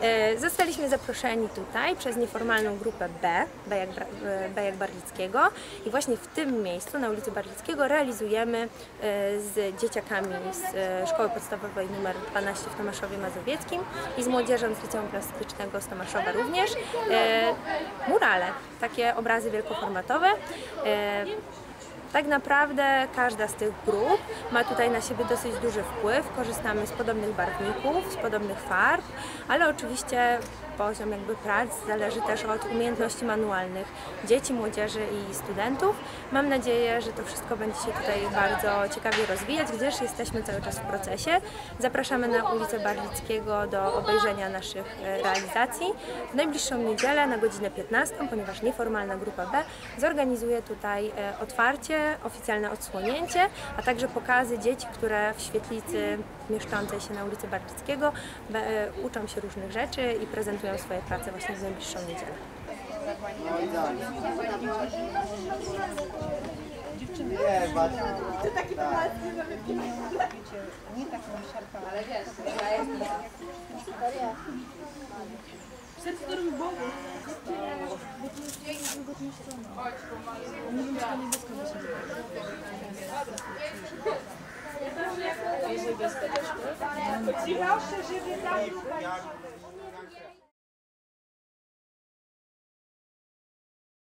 Zostaliśmy zaproszeni tutaj przez nieformalną grupę B jak Barlickiego i właśnie w tym miejscu, na ulicy Barlickiego, realizujemy z dzieciakami z Szkoły Podstawowej nr 12 w Tomaszowie Mazowieckim i z młodzieżą z Liceum Plastycznego z Tomaszowa również murale, takie obrazy wielkoformatowe. Tak naprawdę każda z tych grup ma tutaj na siebie dosyć duży wpływ. Korzystamy z podobnych barwników, z podobnych farb, ale oczywiście poziom prac zależy też od umiejętności manualnych dzieci, młodzieży i studentów. Mam nadzieję, że to wszystko będzie się tutaj bardzo ciekawie rozwijać, gdyż jesteśmy cały czas w procesie. Zapraszamy na ulicę Barlickiego do obejrzenia naszych realizacji. W najbliższą niedzielę na godzinę 15, ponieważ nieformalna grupa B zorganizuje tutaj otwarcie, oficjalne odsłonięcie, a także pokazy dzieci, które w świetlicy mieszczącej się na ulicy Barlickiego uczą się różnych rzeczy i prezentują swoje prace właśnie w najbliższą niedzielę. To taki pomalski nie taką szarpą, ale wiesz, serce do Bogu. Proszę, żeby tam